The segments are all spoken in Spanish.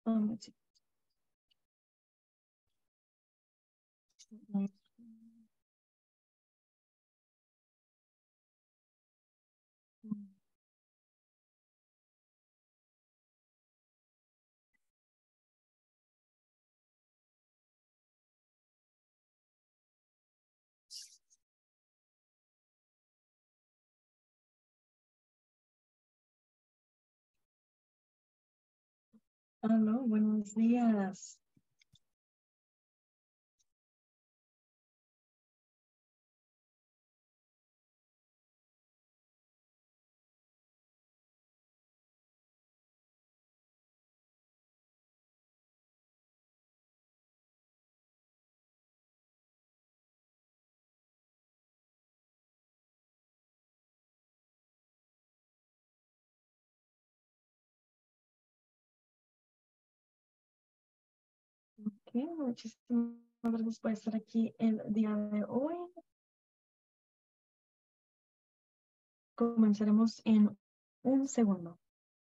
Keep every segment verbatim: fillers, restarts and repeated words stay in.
Um, sí. Aló, buenos días. Ok, muchísimas gracias por estar aquí el día de hoy. Comenzaremos en un segundo.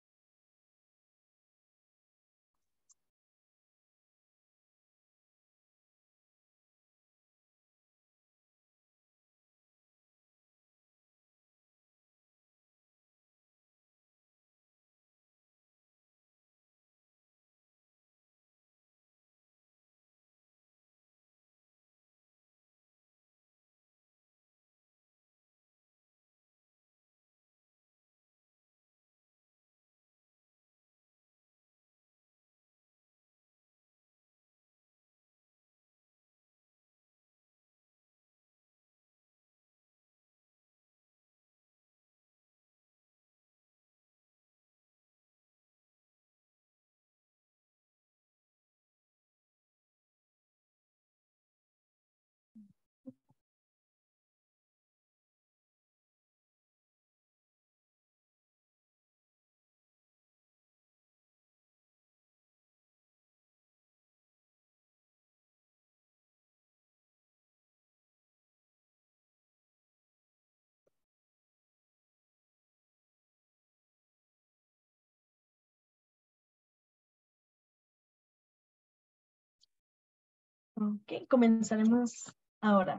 Ok, comenzaremos ahora.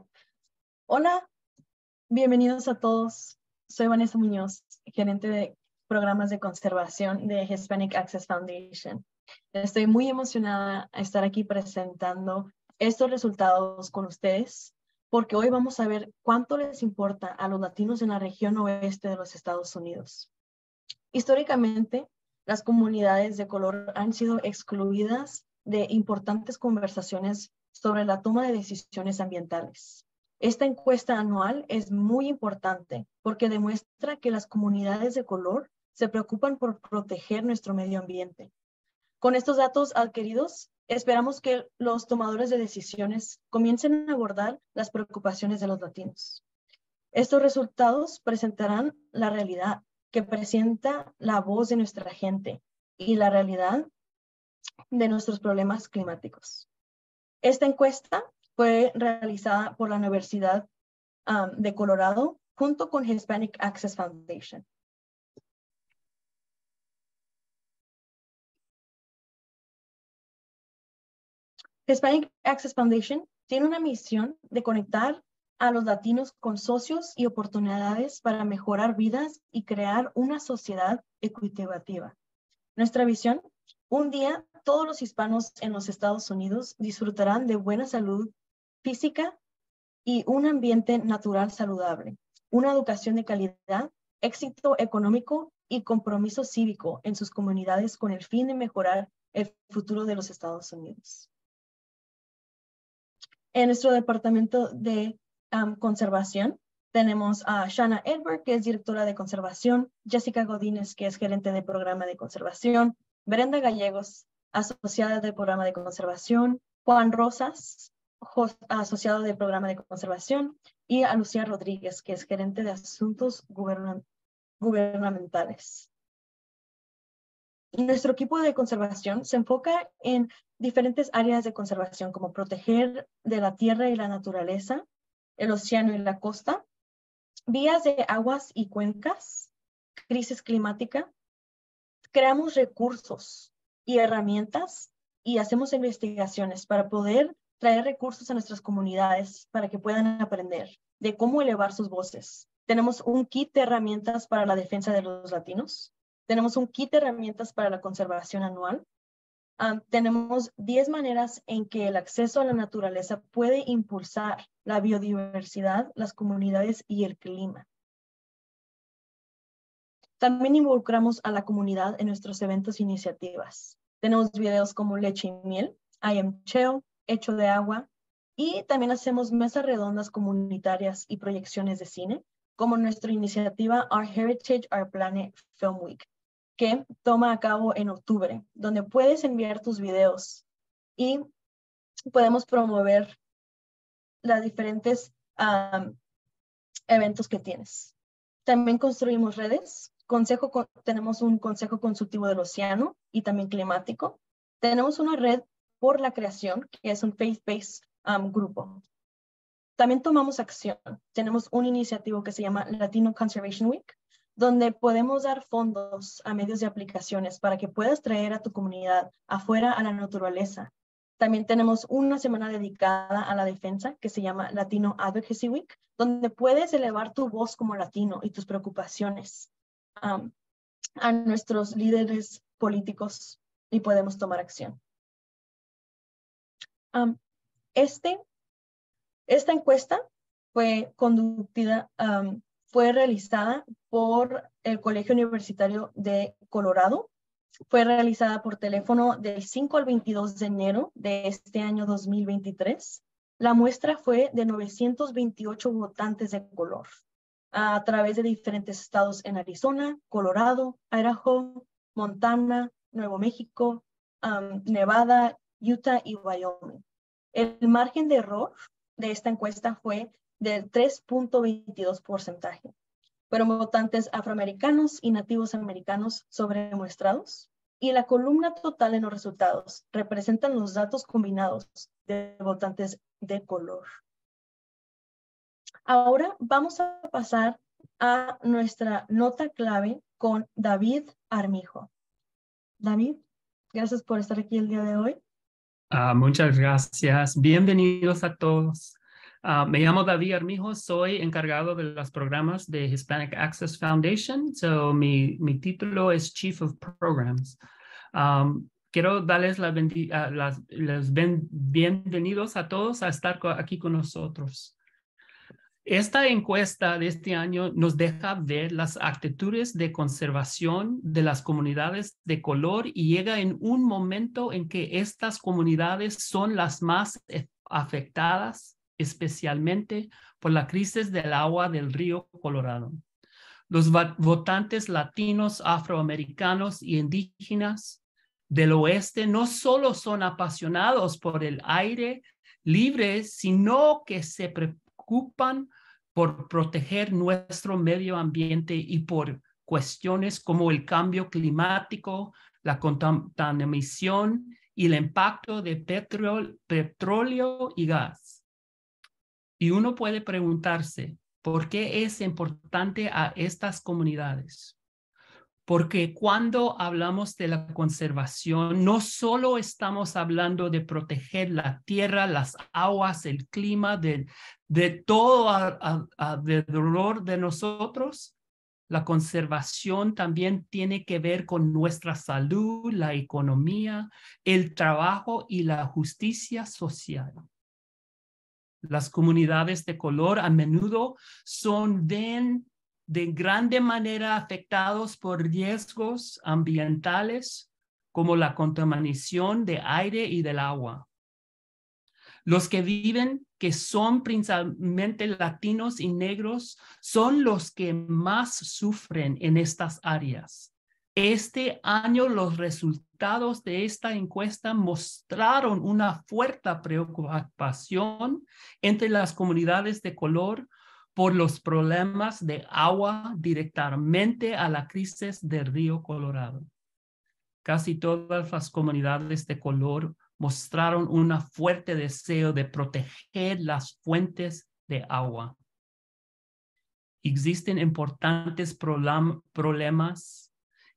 Hola, bienvenidos a todos. Soy Vanessa Muñoz, gerente de programas de conservación de Hispanic Access Foundation. Estoy muy emocionada a estar aquí presentando estos resultados con ustedes, porque hoy vamos a ver cuánto les importa a los latinos en la región oeste de los Estados Unidos. Históricamente, las comunidades de color han sido excluidas de importantes conversaciones sobre la toma de decisiones ambientales. Esta encuesta anual es muy importante porque demuestra que las comunidades de color se preocupan por proteger nuestro medio ambiente. Con estos datos adquiridos, esperamos que los tomadores de decisiones comiencen a abordar las preocupaciones de los latinos. Estos resultados presentarán la realidad que presenta la voz de nuestra gente y la realidad de nuestros problemas climáticos. Esta encuesta fue realizada por la Universidad um, de Colorado junto con Hispanic Access Foundation. Hispanic Access Foundation tiene una misión de conectar a los latinos con socios y oportunidades para mejorar vidas y crear una sociedad equitativa. Nuestra visión: un día todos los hispanos en los Estados Unidos disfrutarán de buena salud física y un ambiente natural saludable, una educación de calidad, éxito económico y compromiso cívico en sus comunidades con el fin de mejorar el futuro de los Estados Unidos. En nuestro departamento de um, conservación tenemos a Shanna Edward, que es directora de conservación, Jessica Godínez, que es gerente de programa de conservación, Brenda Gallegos, asociada del programa de conservación, Juan Rosas, asociado del programa de conservación, y a Lucía Rodríguez, que es gerente de asuntos gubern gubernamentales. Nuestro equipo de conservación se enfoca en diferentes áreas de conservación, como proteger de la tierra y la naturaleza, el océano y la costa, vías de aguas y cuencas, crisis climática. Creamos recursos y herramientas y hacemos investigaciones para poder traer recursos a nuestras comunidades para que puedan aprender de cómo elevar sus voces. Tenemos un kit de herramientas para la defensa de los latinos. Tenemos un kit de herramientas para la conservación anual. Um, tenemos diez maneras en que el acceso a la naturaleza puede impulsar la biodiversidad, las comunidades y el clima. También involucramos a la comunidad en nuestros eventos e iniciativas. Tenemos videos como Leche y Miel, I Am Cheo, Hecho de Agua, y también hacemos mesas redondas comunitarias y proyecciones de cine, como nuestra iniciativa Our Heritage, Our Planet Film Week, que toma a cabo en octubre, donde puedes enviar tus videos y podemos promover los diferentes um, eventos que tienes. También construimos redes. Consejo, tenemos un consejo consultivo del océano y también climático. Tenemos una red por la creación, que es un faith-based um, grupo. También tomamos acción. Tenemos una iniciativa que se llama Latino Conservation Week, donde podemos dar fondos a medios de aplicaciones para que puedas traer a tu comunidad afuera a la naturaleza. También tenemos una semana dedicada a la defensa que se llama Latino Advocacy Week, donde puedes elevar tu voz como latino y tus preocupaciones um, a nuestros líderes políticos y podemos tomar acción. Um, este, esta encuesta fue conducida, um, fue realizada por el Colegio Universitario de Colorado. Fue realizada por teléfono del cinco al veintidós de enero de este año dos mil veintitrés. La muestra fue de novecientos veintiocho votantes de color a través de diferentes estados en Arizona, Colorado, Idaho, Montana, Nuevo México, um, Nevada, Utah y Wyoming. El margen de error de esta encuesta fue del tres punto veintidós por ciento. Fueron votantes afroamericanos y nativos americanos sobremuestrados, y la columna total en los resultados representan los datos combinados de votantes de color. Ahora vamos a pasar a nuestra nota clave con David Armijo. David, gracias por estar aquí el día de hoy. Uh, muchas gracias. Bienvenidos a todos. Uh, me llamo David Armijo, soy encargado de los programas de Hispanic Access Foundation. So, mi, mi título es Chief of Programs. Um, quiero darles la bendi uh, las, las ben bienvenidos a todos a estar aquí con nosotros. Esta encuesta de este año nos deja ver las actitudes de conservación de las comunidades de color y llega en un momento en que estas comunidades son las más afectadas, especialmente por la crisis del agua del río Colorado. Los votantes latinos, afroamericanos y indígenas del oeste no solo son apasionados por el aire libre, sino que se preocupan por proteger nuestro medio ambiente y por cuestiones como el cambio climático, la contaminación y el impacto de petróleo, petróleo y gas. Y uno puede preguntarse, ¿por qué es importante a estas comunidades? Porque cuando hablamos de la conservación, no solo estamos hablando de proteger la tierra, las aguas, el clima, de, de todo alrededor de nosotros. La conservación también tiene que ver con nuestra salud, la economía, el trabajo y la justicia social. Las comunidades de color a menudo son de de grande manera afectados por riesgos ambientales como la contaminación de aire y del agua. Los que viven, que son principalmente latinos y negros, son los que más sufren en estas áreas. Este año los resultados de esta encuesta mostraron una fuerte preocupación entre las comunidades de color por los problemas de agua directamente a la crisis del río Colorado. Casi todas las comunidades de color mostraron un fuerte deseo de proteger las fuentes de agua. Existen importantes problem- problemas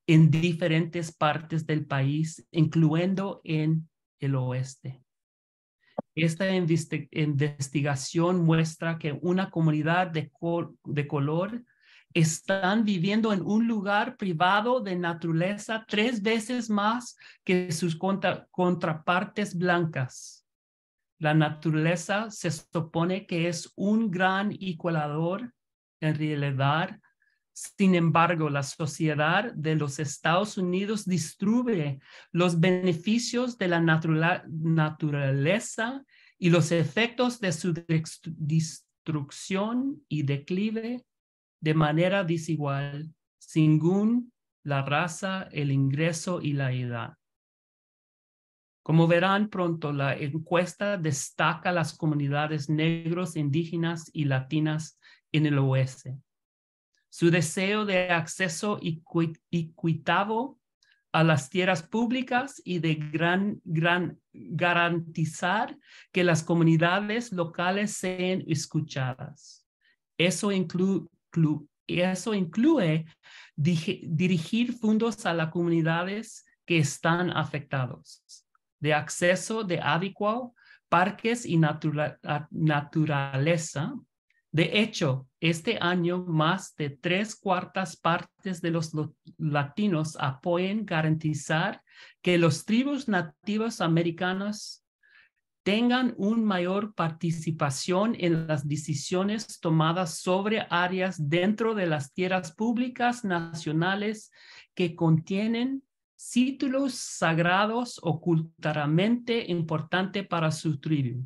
en diferentes partes del país, incluyendo en el oeste. Esta investigación muestra que una comunidad de, col de color están viviendo en un lugar privado de naturaleza tres veces más que sus contra contrapartes blancas. La naturaleza se supone que es un gran igualador en realidad. Sin embargo, la sociedad de los Estados Unidos distribuye los beneficios de la natura naturaleza y los efectos de su destrucción y declive de manera desigual, según la raza, el ingreso y la edad. Como verán pronto, la encuesta destaca las comunidades negros, indígenas y latinas en el oeste. Su deseo de acceso equitativo a las tierras públicas y de gran, gran, garantizar que las comunidades locales sean escuchadas. Eso incluye, eso incluye dirigir fondos a las comunidades que están afectados, de acceso de adecuado, parques y natura, naturaleza. De hecho, este año más de tres cuartas partes de los latinos apoyan garantizar que los tribus nativas americanas tengan una mayor participación en las decisiones tomadas sobre áreas dentro de las tierras públicas nacionales que contienen títulos sagrados o culturalmente importantes para su tribu.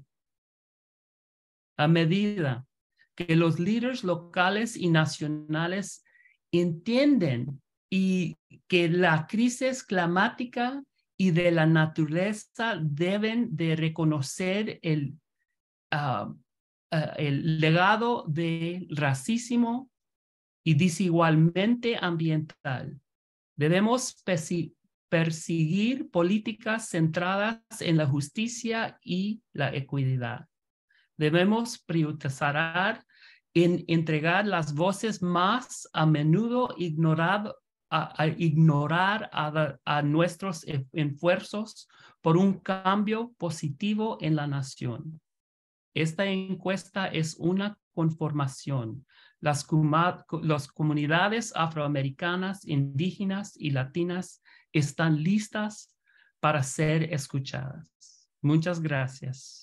A medida que los líderes locales y nacionales entienden y que la crisis climática y de la naturaleza deben de reconocer el, uh, uh, el legado del racismo y desigualmente ambiental. Debemos perseguir políticas centradas en la justicia y la equidad. Debemos priorizar en entregar las voces más a menudo ignorado, a, a ignorar a, a nuestros esfuerzos por un cambio positivo en la nación. Esta encuesta es una confirmación. Las, las comunidades afroamericanas, indígenas y latinas están listas para ser escuchadas. Muchas gracias.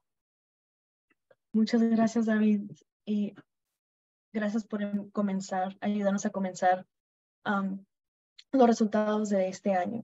Muchas gracias, David, y gracias por comenzar, ayudarnos a comenzar um, los resultados de este año.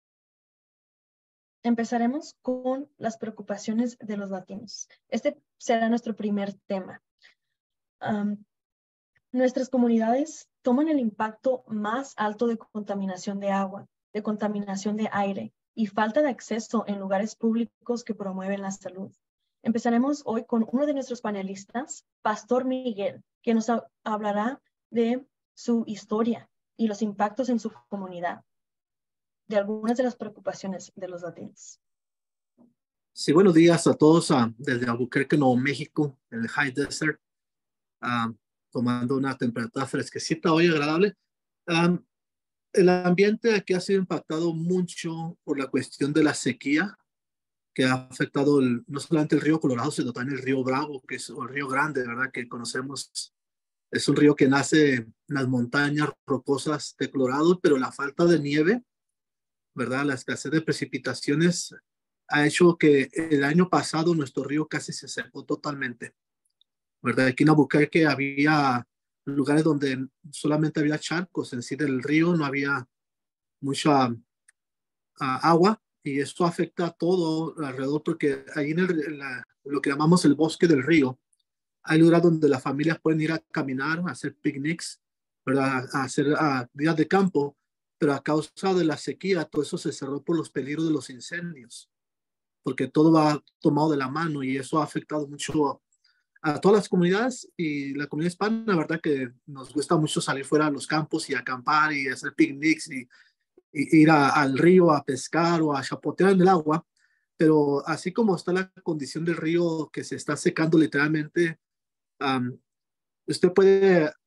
Empezaremos con las preocupaciones de los latinos. Este será nuestro primer tema. Um, nuestras comunidades toman el impacto más alto de contaminación de agua, de contaminación de aire y falta de acceso en lugares públicos que promueven la salud. Empezaremos hoy con uno de nuestros panelistas, Pastor Miguel, que nos ha hablará de su historia y los impactos en su comunidad, de algunas de las preocupaciones de los latinos. Sí, buenos días a todos uh, desde Albuquerque, Nuevo México, en el High Desert, uh, tomando una temperatura fresquecita, hoy agradable. Um, el ambiente aquí ha sido impactado mucho por la cuestión de la sequía, que ha afectado el, no solamente el río Colorado, sino también el río Bravo, que es el río Grande, ¿verdad? Que conocemos. Es un río que nace en las montañas rocosas de Colorado, pero la falta de nieve, ¿verdad? La escasez de precipitaciones ha hecho que el año pasado nuestro río casi se secó totalmente, ¿verdad? Aquí en Albuquerque había lugares donde solamente había charcos en sí del río, no había mucha uh, agua. Y esto afecta a todo alrededor porque ahí en, el, en la, lo que llamamos el bosque del río, hay lugares donde las familias pueden ir a caminar, a hacer picnics, ¿verdad? A hacer a, días de campo, pero a causa de la sequía, todo eso se cerró por los peligros de los incendios, porque todo va tomado de la mano y eso ha afectado mucho a todas las comunidades y la comunidad hispana, la verdad que nos gusta mucho salir fuera a los campos y acampar y hacer picnics y ir a, al río a pescar o a chapotear en el agua, pero así como está la condición del río que se está secando literalmente, um, usted puede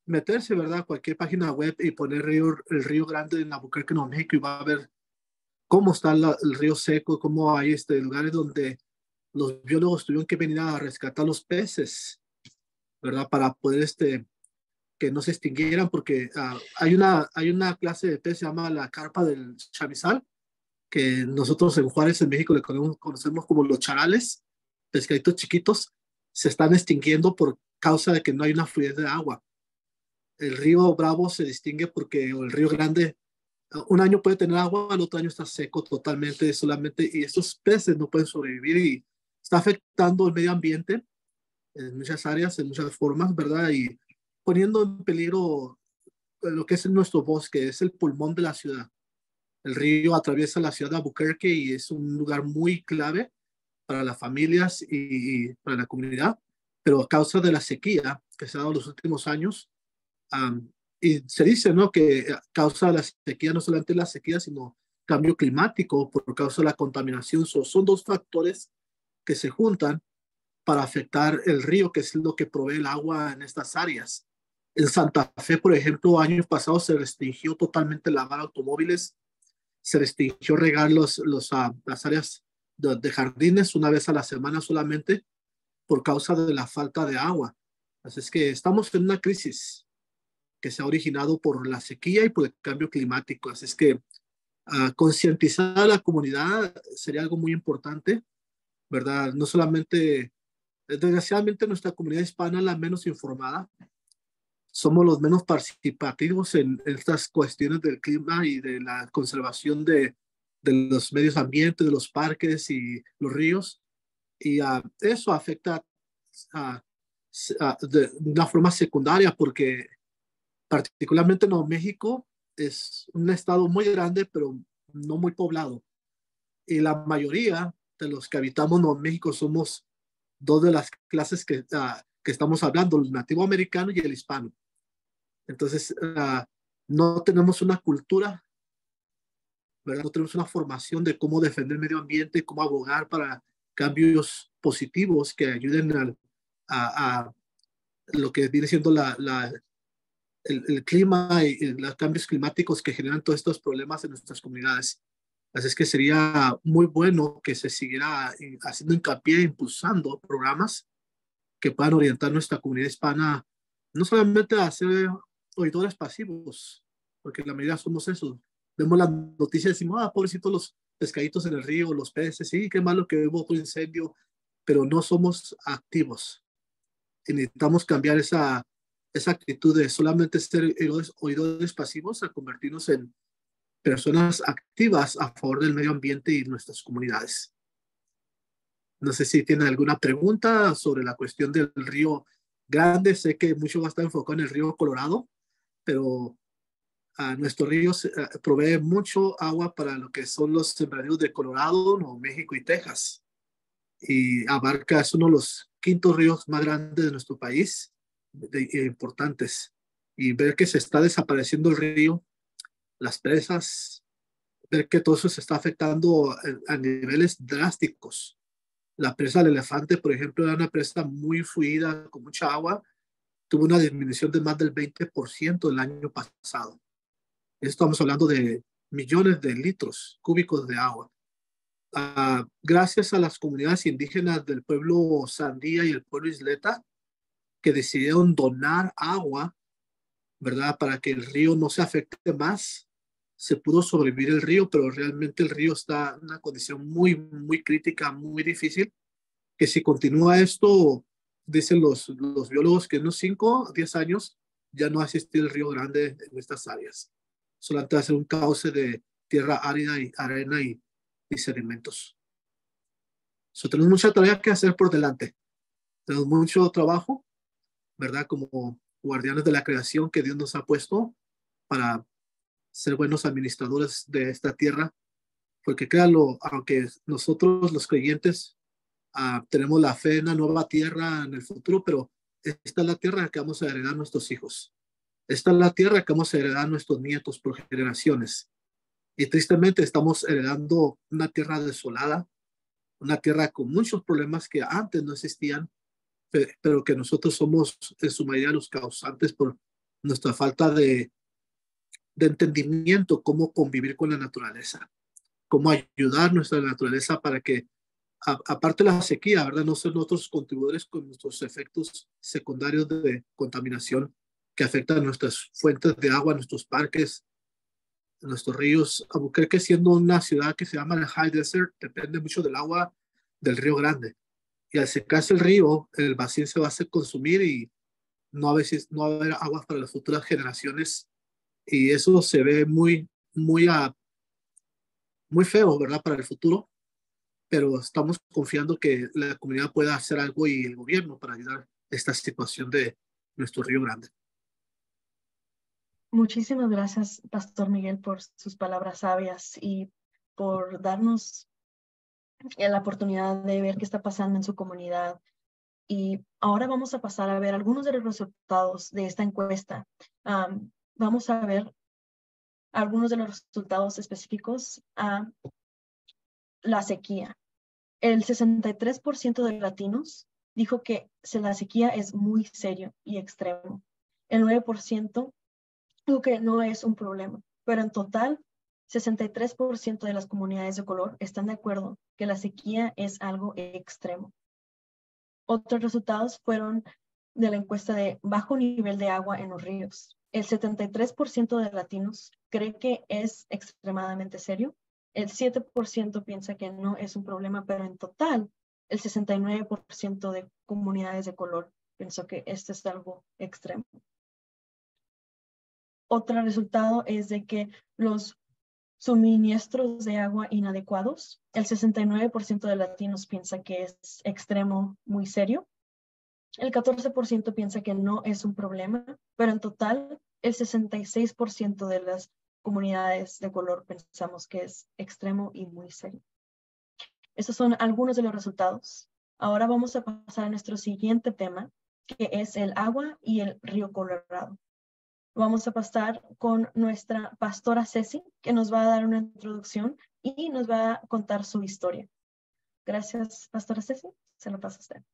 meterse, ¿verdad? Cualquier página web y poner río, el Río Grande en Albuquerque, Nuevo México, y va a ver cómo está la, el río seco, cómo hay este, lugares donde los biólogos tuvieron que venir a rescatar los peces, ¿verdad? Para poder este, que no se extinguieran, porque uh, hay, una, hay una clase de pez, se llama la carpa del chamizal, que nosotros en Juárez, en México, le conocemos, conocemos como los charales, pescaditos chiquitos, se están extinguiendo por causa de que no hay una fluidez de agua. El río Bravo se distingue porque el río Grande, un año puede tener agua, el otro año está seco totalmente, solamente, y estos peces no pueden sobrevivir y está afectando el medio ambiente en muchas áreas, en muchas formas, ¿verdad? Y poniendo en peligro lo que es nuestro bosque, es el pulmón de la ciudad. El río atraviesa la ciudad de Albuquerque y es un lugar muy clave para las familias y, y para la comunidad, pero a causa de la sequía que se ha dado en los últimos años, um, y se dice, ¿no?, que a causa de la sequía, no solamente la sequía, sino cambio climático por causa de la contaminación, so, son dos factores que se juntan para afectar el río, que es lo que provee el agua en estas áreas. En Santa Fe, por ejemplo, años pasados se restringió totalmente lavar automóviles, se restringió regar los, los, uh, las áreas de, de jardines una vez a la semana solamente por causa de la falta de agua. Así es que estamos en una crisis que se ha originado por la sequía y por el cambio climático. Así es que uh, concientizar a la comunidad sería algo muy importante, ¿verdad? No solamente, desgraciadamente nuestra comunidad hispana es la menos informada, somos los menos participativos en, en estas cuestiones del clima y de la conservación de, de los medios ambientes, de los parques y los ríos. Y uh, eso afecta uh, uh, de una forma secundaria porque particularmente Nuevo México es un estado muy grande, pero no muy poblado. Y la mayoría de los que habitamos Nuevo México somos dos de las clases que, uh, que estamos hablando, el nativo americano y el hispano. Entonces, uh, no tenemos una cultura, ¿verdad? No tenemos una formación de cómo defender el medio ambiente, cómo abogar para cambios positivos que ayuden al, a, a lo que viene siendo la, la, el, el clima y, y los cambios climáticos que generan todos estos problemas en nuestras comunidades. Así es que sería muy bueno que se siguiera haciendo hincapié, impulsando programas que puedan orientar nuestra comunidad hispana, no solamente a ser oidores pasivos, porque la mayoría somos eso. Vemos las noticias y decimos, ah, pobrecitos los pescaditos en el río, los peces, sí, qué malo que hubo otro incendio, pero no somos activos. Y necesitamos cambiar esa, esa actitud de solamente ser oidores, oidores pasivos a convertirnos en personas activas a favor del medio ambiente y nuestras comunidades. No sé si tienen alguna pregunta sobre la cuestión del río Grande. Sé que mucho va a estar enfocado en el río Colorado, pero uh, nuestro río uh, provee mucho agua para lo que son los sembradíos de Colorado, Nuevo México y Texas. Y abarca, es uno de los quintos ríos más grandes de nuestro país, de, de importantes. Y ver que se está desapareciendo el río, las presas, ver que todo eso se está afectando a, a niveles drásticos. La presa del Elefante, por ejemplo, era una presa muy fluida, con mucha agua. Tuvo una disminución de más del veinte por ciento el año pasado. Estamos hablando de millones de litros cúbicos de agua. Uh, gracias a las comunidades indígenas del pueblo Sandía y el pueblo Isleta, que decidieron donar agua, ¿verdad? Para que el río no se afecte más, se pudo sobrevivir el río, pero realmente el río está en una condición muy, muy crítica, muy difícil, que si continúa esto, dicen los, los biólogos que en unos cinco, diez años ya no va a existir el río Grande en estas áreas. Solamente va a ser un cauce de tierra árida y arena y, y sedimentos. So, tenemos mucha tarea que hacer por delante. Tenemos mucho trabajo, ¿verdad? Como guardianes de la creación que Dios nos ha puesto para ser buenos administradores de esta tierra, porque créanlo, aunque nosotros los creyentes uh, tenemos la fe en la nueva tierra en el futuro, pero esta es la tierra que vamos a heredar a nuestros hijos. Esta es la tierra que vamos a heredar a nuestros nietos por generaciones. Y tristemente estamos heredando una tierra desolada, una tierra con muchos problemas que antes no existían, pero que nosotros somos en su mayoría los causantes por nuestra falta de, de entendimiento, cómo convivir con la naturaleza, cómo ayudar a nuestra naturaleza para que, a, aparte de la sequía, ¿verdad? No ser nosotros contribuidores con nuestros efectos secundarios de contaminación que afectan nuestras fuentes de agua, nuestros parques, nuestros ríos. Albuquerque, siendo una ciudad que se llama el High Desert, depende mucho del agua del Río Grande. Y al secarse el río, el vacío se va a hacer consumir y no a veces no va a haber agua para las futuras generaciones. Y eso se ve muy, muy, uh, muy feo, ¿verdad? Para el futuro. Pero estamos confiando que la comunidad pueda hacer algo y el gobierno para ayudar a esta situación de nuestro Río Grande. Muchísimas gracias, Pastor Miguel, por sus palabras sabias y por darnos la oportunidad de ver qué está pasando en su comunidad. Y ahora vamos a pasar a ver algunos de los resultados de esta encuesta. Um, vamos a ver algunos de los resultados específicos a la sequía. El sesenta y tres por ciento de latinos dijo que la sequía es muy serio y extremo. El nueve por ciento dijo que no es un problema, pero en total, sesenta y tres por ciento de las comunidades de color están de acuerdo que la sequía es algo extremo. Otros resultados fueron de la encuesta de bajo nivel de agua en los ríos. El setenta y tres por ciento de latinos cree que es extremadamente serio. El siete por ciento piensa que no es un problema, pero en total, el sesenta y nueve por ciento de comunidades de color pensó que esto es algo extremo. Otro resultado es de que los suministros de agua inadecuados, el sesenta y nueve por ciento de latinos piensa que es extremo, muy serio. El catorce por ciento piensa que no es un problema, pero en total, el sesenta y seis por ciento de las comunidades de color pensamos que es extremo y muy serio. Estos son algunos de los resultados. Ahora vamos a pasar a nuestro siguiente tema, que es el agua y el río Colorado. Vamos a pasar con nuestra pastora Ceci, que nos va a dar una introducción y nos va a contar su historia. Gracias, pastora Ceci. Se lo paso a usted.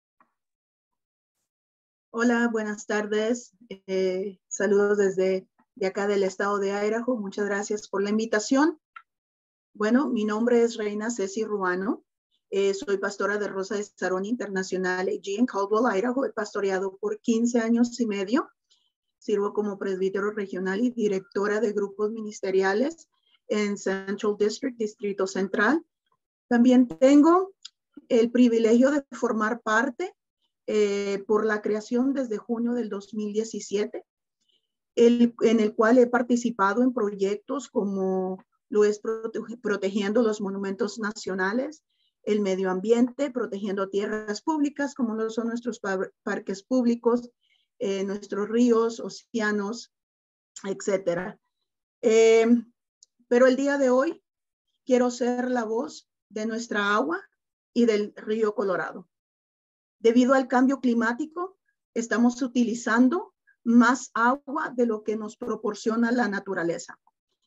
Hola, buenas tardes. Eh, saludos desde de acá del estado de Idaho. Muchas gracias por la invitación. Bueno, mi nombre es Reina Ceci Ruano. Eh, soy pastora de Rosa de Sharon Internacional A G en Caldwell, Idaho. He pastoreado por quince años y medio. Sirvo como presbítero regional y directora de grupos ministeriales en Central District, Distrito Central. También tengo el privilegio de formar parte eh, por la creación desde junio del dos mil diecisiete, el, en el cual he participado en proyectos como lo es prote protegiendo los monumentos nacionales, el medio ambiente, protegiendo tierras públicas como lo son nuestros par parques públicos, Eh, nuestros ríos, océanos, etcétera. Eh, pero el día de hoy quiero ser la voz de nuestra agua y del río Colorado. Debido al cambio climático, estamos utilizando más agua de lo que nos proporciona la naturaleza.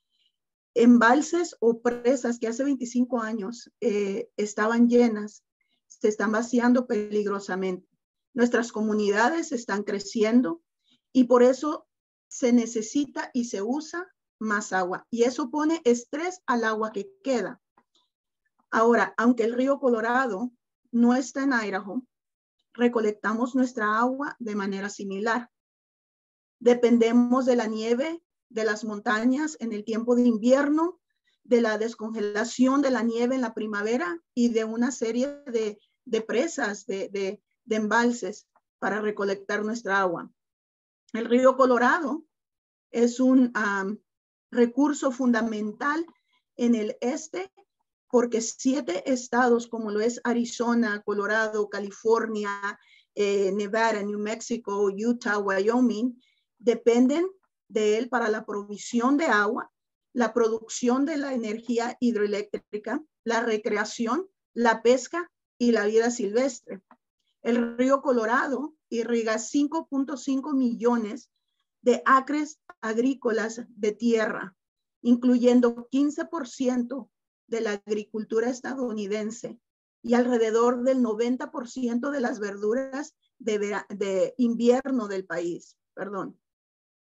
Embalses o presas que hace veinticinco años eh, estaban llenas, se están vaciando peligrosamente. Nuestras comunidades están creciendo y por eso se necesita y se usa más agua. Y eso pone estrés al agua que queda. Ahora, aunque el río Colorado no está en Idaho, recolectamos nuestra agua de manera similar. Dependemos de la nieve de las montañas en el tiempo de invierno, de la descongelación de la nieve en la primavera y de una serie de, de presas, de, de de embalses para recolectar nuestra agua. El río Colorado es un um, recurso fundamental en el este porque siete estados como lo es Arizona, Colorado, California, eh, Nevada, New Mexico, Utah, Wyoming, dependen de él para la provisión de agua, la producción de la energía hidroeléctrica, la recreación, la pesca y la vida silvestre. El río Colorado irriga cinco punto cinco millones de acres agrícolas de tierra, incluyendo quince por ciento de la agricultura estadounidense y alrededor del noventa por ciento de las verduras de, de invierno del país. Perdón.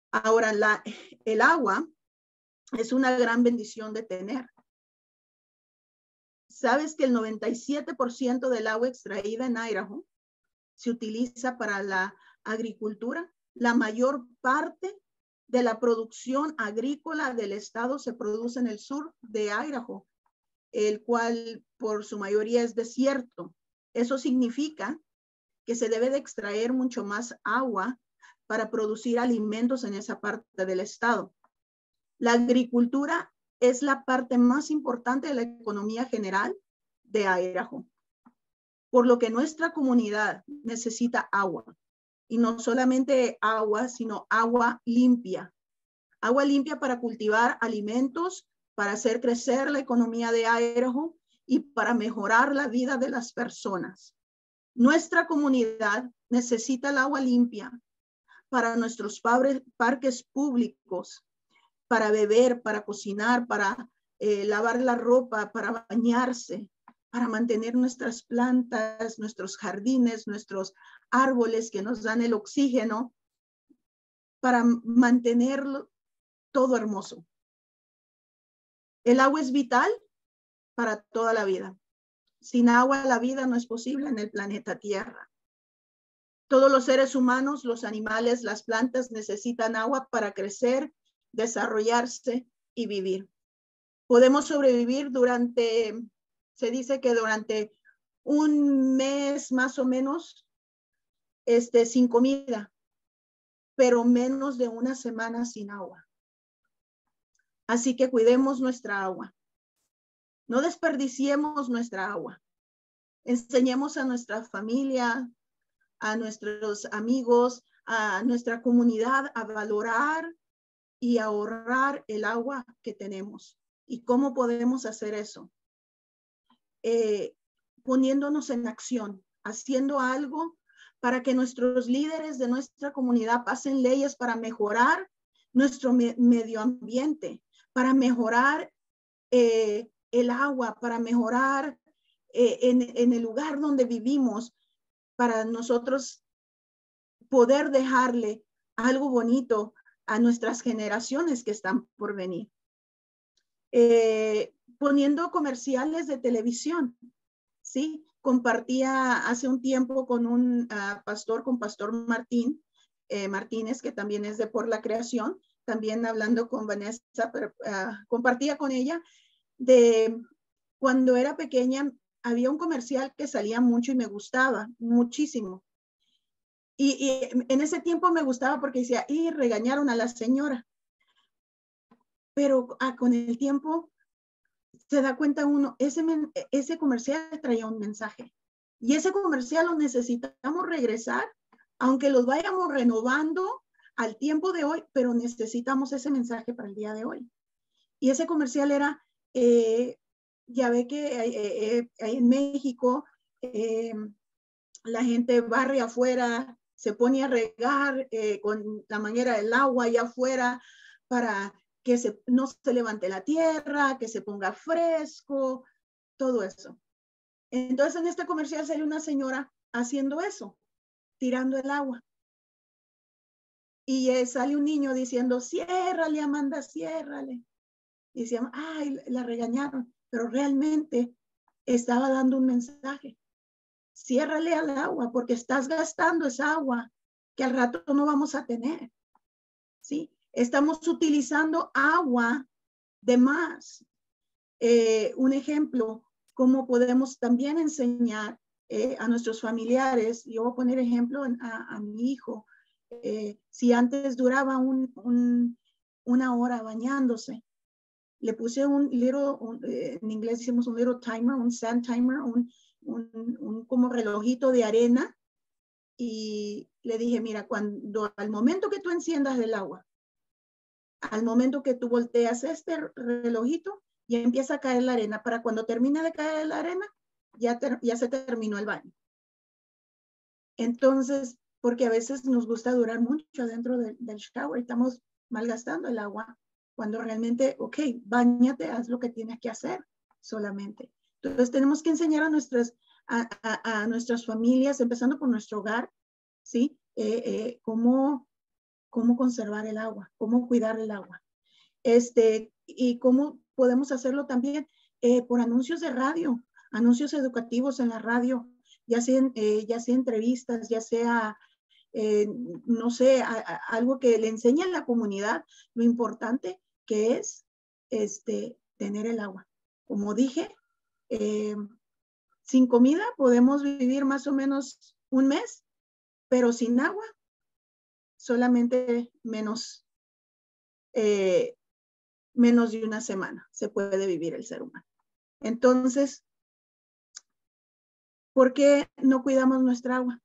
Ahora, la, el agua es una gran bendición de tener. ¿Sabes que el noventa y siete por ciento del agua extraída en Idaho se utiliza para la agricultura? La mayor parte de la producción agrícola del estado se produce en el sur de Idaho, el cual por su mayoría es desierto. Eso significa que se debe de extraer mucho más agua para producir alimentos en esa parte del estado. La agricultura es la parte más importante de la economía general de Idaho, por lo que nuestra comunidad necesita agua, y no solamente agua, sino agua limpia. Agua limpia para cultivar alimentos, para hacer crecer la economía de Idaho y para mejorar la vida de las personas. Nuestra comunidad necesita el agua limpia para nuestros parques públicos, para beber, para cocinar, para eh, lavar la ropa, para bañarse, para mantener nuestras plantas, nuestros jardines, nuestros árboles que nos dan el oxígeno, para mantenerlo todo hermoso. El agua es vital para toda la vida. Sin agua la vida no es posible en el planeta Tierra. Todos los seres humanos, los animales, las plantas necesitan agua para crecer, desarrollarse y vivir. Podemos sobrevivir durante, se dice que durante un mes más o menos, este, sin comida, pero menos de una semana sin agua. Así que cuidemos nuestra agua. No desperdiciemos nuestra agua. Enseñemos a nuestra familia, a nuestros amigos, a nuestra comunidad a valorar y ahorrar el agua que tenemos. ¿Y cómo podemos hacer eso? Eh, poniéndonos en acción, haciendo algo para que nuestros líderes de nuestra comunidad pasen leyes para mejorar nuestro me medio ambiente, para mejorar eh, el agua, para mejorar eh, en, en el lugar donde vivimos, para nosotros poder dejarle algo bonito a nuestras generaciones que están por venir. Eh, poniendo comerciales de televisión, ¿sí? Compartía hace un tiempo con un uh, pastor, con Pastor Martín eh, Martínez, que también es de Por la Creación, también hablando con Vanessa, pero, uh, compartía con ella de cuando era pequeña, había un comercial que salía mucho y me gustaba muchísimo. Y, y en ese tiempo me gustaba porque decía, y regañaron a la señora. Pero ah, con el tiempo se da cuenta uno, ese, ese comercial traía un mensaje. Y ese comercial lo necesitamos regresar, aunque los vayamos renovando al tiempo de hoy, pero necesitamos ese mensaje para el día de hoy. Y ese comercial era, eh, ya ve que eh, eh, en México eh, la gente barre afuera, se pone a regar eh, con la manguera del agua allá afuera para que se, no se levante la tierra, que se ponga fresco, todo eso. Entonces en este comercial sale una señora haciendo eso, tirando el agua. Y eh, sale un niño diciendo, ciérrale, Amanda, ciérrale. Y decían, ay, la regañaron, pero realmente estaba dando un mensaje. Ciérrale al agua porque estás gastando esa agua que al rato no vamos a tener. ¿Sí? Estamos utilizando agua de más. Eh, un ejemplo, cómo podemos también enseñar eh, a nuestros familiares. Yo voy a poner ejemplo a, a mi hijo. Eh, si antes duraba un, un, una hora bañándose, le puse un little, un, eh, en inglés decimos un little timer, un sand timer, un, un, un como relojito de arena, y le dije, mira, cuando al momento que tú enciendas el agua, al momento que tú volteas este relojito y empieza a caer la arena, para cuando termine de caer la arena, ya, ter, ya se terminó el baño. Entonces, porque a veces nos gusta durar mucho dentro de, del shower, estamos malgastando el agua, cuando realmente, ok, báñate, haz lo que tienes que hacer solamente. Entonces tenemos que enseñar a nuestras, a, a, a nuestras familias, empezando por nuestro hogar, ¿sí? Eh, eh, cómo cómo conservar el agua, cómo cuidar el agua. Este, y cómo podemos hacerlo también eh, por anuncios de radio, anuncios educativos en la radio, ya sea, eh, ya sea entrevistas, ya sea, eh, no sé, a, a, algo que le enseñe a la comunidad lo importante que es este, tener el agua. Como dije, eh, sin comida podemos vivir más o menos un mes, pero sin agua solamente menos, eh, menos de una semana se puede vivir el ser humano. Entonces, ¿por qué no cuidamos nuestra agua?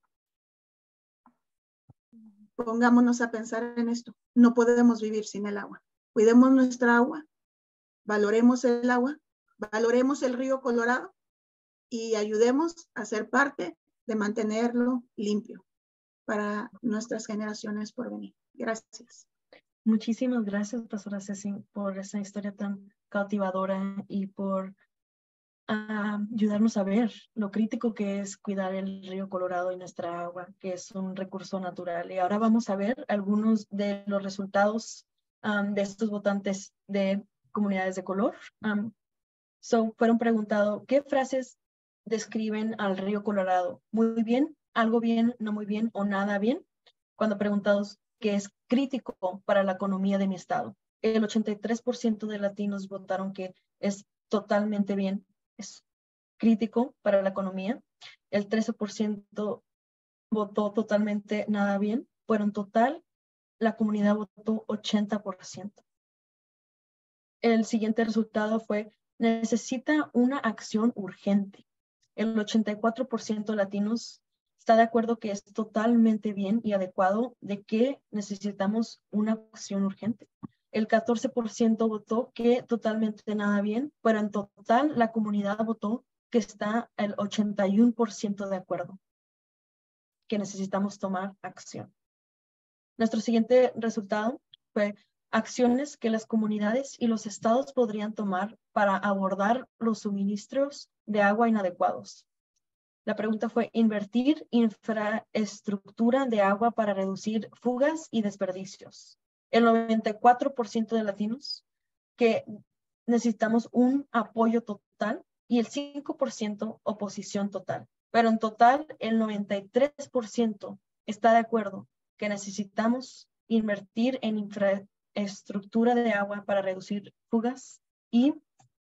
Pongámonos a pensar en esto. No podemos vivir sin el agua. Cuidemos nuestra agua, valoremos el agua, valoremos el río Colorado y ayudemos a ser parte de mantenerlo limpio para nuestras generaciones por venir. Gracias. Muchísimas gracias, pastora Ceci, por esa historia tan cautivadora y por uh, ayudarnos a ver lo crítico que es cuidar el río Colorado y nuestra agua, que es un recurso natural. Y ahora vamos a ver algunos de los resultados um, de estos votantes de comunidades de color. Um, so, fueron preguntados, ¿qué frases describen al río Colorado? Muy bien, algo bien, no muy bien o nada bien. Cuando preguntados que es crítico para la economía de mi estado. El ochenta y tres por ciento de latinos votaron que es totalmente bien, es crítico para la economía. El trece por ciento votó totalmente nada bien, pero en total la comunidad votó ochenta por ciento. El siguiente resultado fue, necesita una acción urgente. El ochenta y cuatro por ciento de latinos está de acuerdo que es totalmente bien y adecuado de que necesitamos una acción urgente. El catorce por ciento votó que totalmente nada bien, pero en total la comunidad votó que está el ochenta y uno por ciento de acuerdo, que necesitamos tomar acción. Nuestro siguiente resultado fue acciones que las comunidades y los estados podrían tomar para abordar los suministros de agua inadecuados. La pregunta fue invertir infraestructura de agua para reducir fugas y desperdicios. El noventa y cuatro por ciento de latinos que necesitamos un apoyo total y el cinco por ciento oposición total. Pero en total el noventa y tres por ciento está de acuerdo que necesitamos invertir en infraestructura de agua para reducir fugas y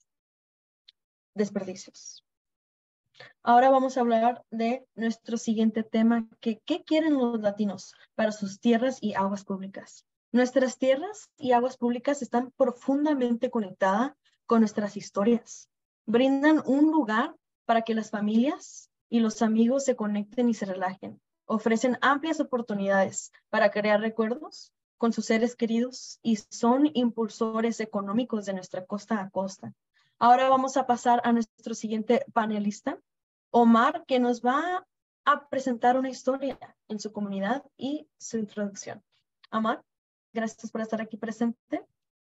desperdicios. Ahora vamos a hablar de nuestro siguiente tema, que ¿qué quieren los latinos para sus tierras y aguas públicas? Nuestras tierras y aguas públicas están profundamente conectadas con nuestras historias. Brindan un lugar para que las familias y los amigos se conecten y se relajen. Ofrecen amplias oportunidades para crear recuerdos con sus seres queridos y son impulsores económicos de nuestra costa a costa. Ahora vamos a pasar a nuestro siguiente panelista, Omar, que nos va a presentar una historia en su comunidad y su introducción. Omar, gracias por estar aquí presente.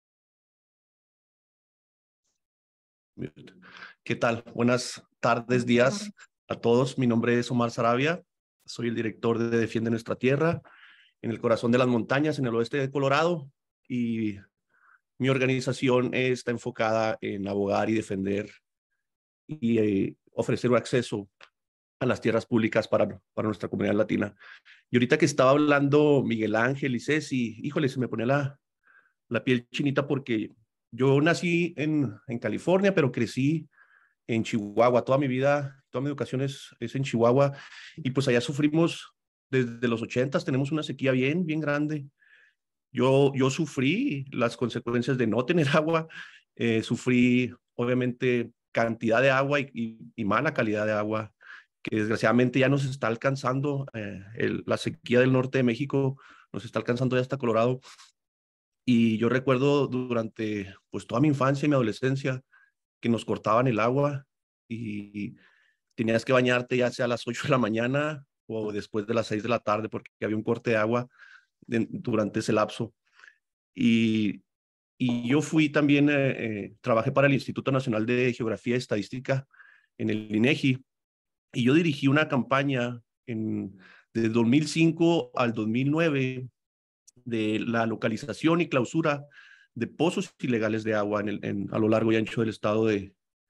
¿Qué tal? Buenas tardes, días a todos. Mi nombre es Omar Sarabia. Soy el director de Defiende Nuestra Tierra en el corazón de las montañas, en el oeste de Colorado. Y mi organización está enfocada en abogar y defender y eh, ofrecer un acceso a las tierras públicas para, para nuestra comunidad latina. Y ahorita que estaba hablando Miguel Ángel y Ceci, híjole, se me ponía la, la piel chinita porque yo nací en, en California, pero crecí en Chihuahua. Toda mi vida, toda mi educación es, es en Chihuahua. Y pues allá sufrimos desde los ochentas, tenemos una sequía bien, bien grande. Yo, yo sufrí las consecuencias de no tener agua, eh, sufrí obviamente cantidad de agua y, y, y mala calidad de agua, que desgraciadamente ya nos está alcanzando, eh, el, la sequía del norte de México nos está alcanzando ya hasta Colorado. Y yo recuerdo durante pues toda mi infancia y mi adolescencia que nos cortaban el agua y tenías que bañarte ya sea a las ocho de la mañana o después de las seis de la tarde porque había un corte de agua de, durante ese lapso. Y, y yo fui también, eh, eh, trabajé para el Instituto Nacional de Geografía y Estadística en el INEGI y yo dirigí una campaña en, de dos mil cinco al dos mil nueve de la localización y clausura de pozos ilegales de agua en el, en, a lo largo y ancho del estado de,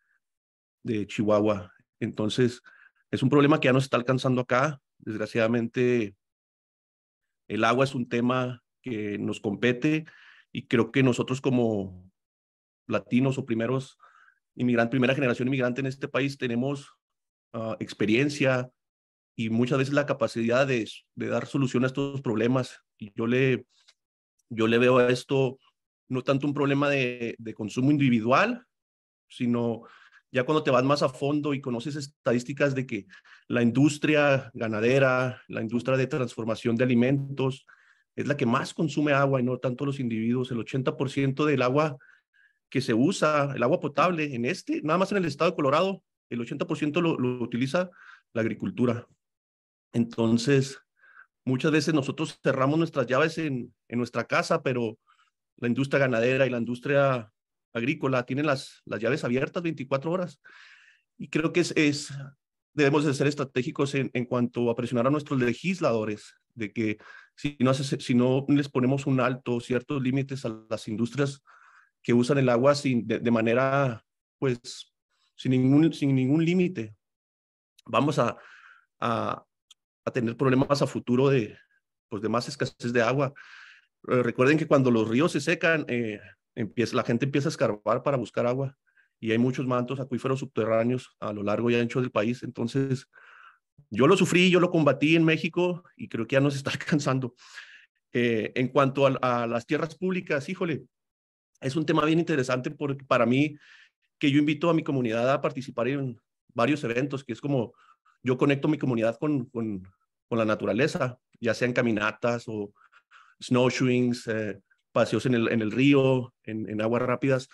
de Chihuahua. Entonces, es un problema que ya nos está alcanzando acá. Desgraciadamente, el agua es un tema que nos compete y creo que nosotros como latinos o primeros inmigrantes, primera generación inmigrante en este país, tenemos uh, experiencia y muchas veces la capacidad de, de dar solución a estos problemas. Y yo le, yo le veo a esto no tanto un problema de, de consumo individual, sino ya cuando te vas más a fondo y conoces estadísticas de que la industria ganadera, la industria de transformación de alimentos, es la que más consume agua y no tanto los individuos. El ochenta por ciento del agua que se usa, el agua potable en este, nada más en el estado de Colorado, el ochenta por ciento lo, lo utiliza la agricultura. Entonces, muchas veces nosotros cerramos nuestras llaves en, en nuestra casa, pero la industria ganadera y la industria agrícola tienen las, las llaves abiertas veinticuatro horas. Y creo que es, es debemos de ser estratégicos en, en cuanto a presionar a nuestros legisladores, de que si no, hace, si no les ponemos un alto, ciertos límites a las industrias que usan el agua sin, de, de manera, pues, sin ningún, sin ningún límite, vamos a, a, a tener problemas a futuro de, pues, de más escasez de agua. Eh, recuerden que cuando los ríos se secan, eh, empieza, la gente empieza a escarbar para buscar agua y hay muchos mantos acuíferos subterráneos a lo largo y ancho del país. Entonces, yo lo sufrí, yo lo combatí en México y creo que ya nos está alcanzando. Eh, en cuanto a, a las tierras públicas, híjole, es un tema bien interesante porque para mí, que yo invito a mi comunidad a participar en varios eventos, que es como yo conecto mi comunidad con, con, con la naturaleza, ya sean caminatas o snowshoeings, eh, paseos en el, en el río, en, en aguas rápidas.